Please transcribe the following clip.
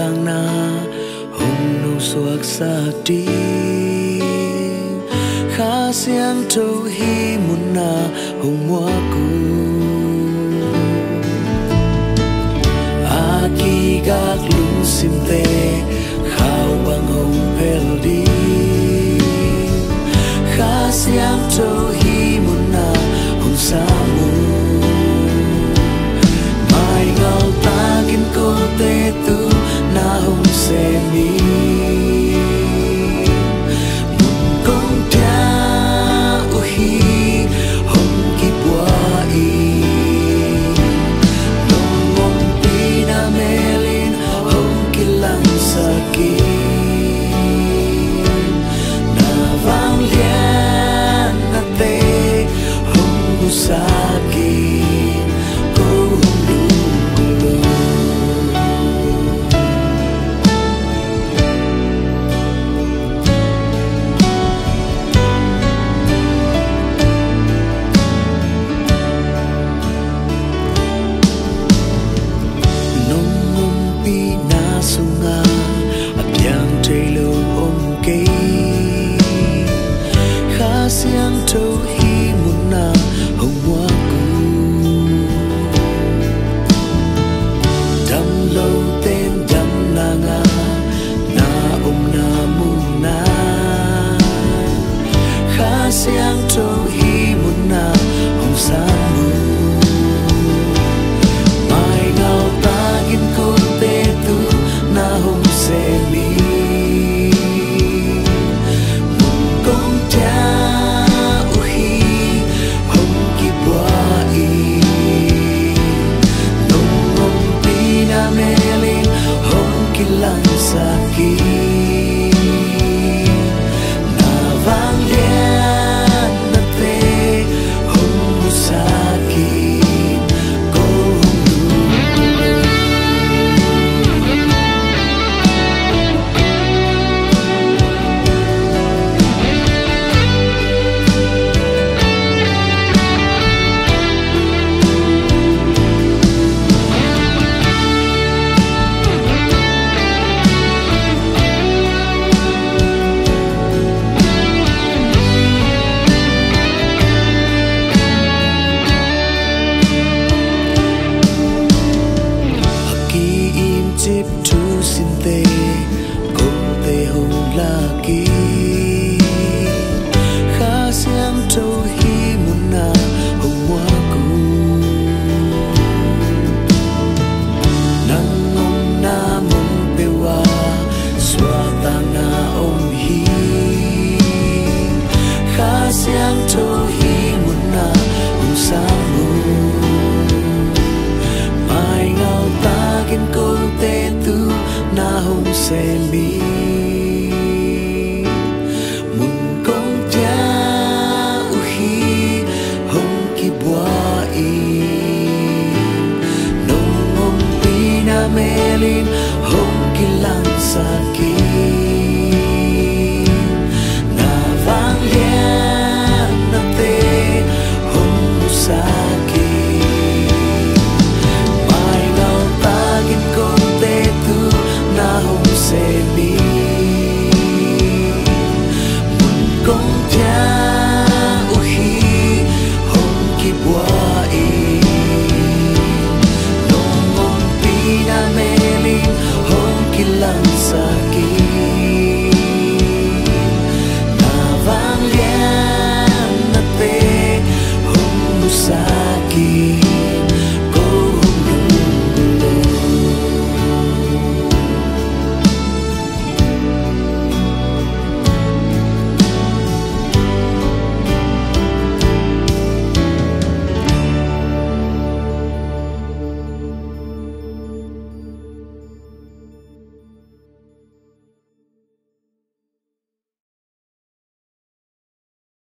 tang na hồng nụ suộc sa đi khá xiang trâu hi mun na hồng mua cu aki gak lung sim te khao bang hồng pel đi khá xiang trâu hi mun na hồng sa mu mai ngao ta kin cô te tu na hồng se mi mun kong tia u hi hồng ki bua i nong mong pi na melin hồng ki lang sa ki na vang lian na te hồng bu sa ki xiang trâu hi mun na hồng hoa cu đâm lâu tên đâm na nga na na mun na khá xiang trâu hi mun na hồng sa mu mai ngao ta kin cô te tu na hồng se mi mun kong tia lang sa ki na vang lian na te hong bu sa ki ko chip tu sin te kong te hong la ki khá xiang trâu hi mun na hồng hoa cu nang om na mong pe wa xóa ta na om hi khá xiang trâu hi mun na hồng sa mu mai ngao ta kin cô te tu na hồng se mi mun kong tia u hi hồng ki bua i nong om pi na melin hồng ki lang sa ki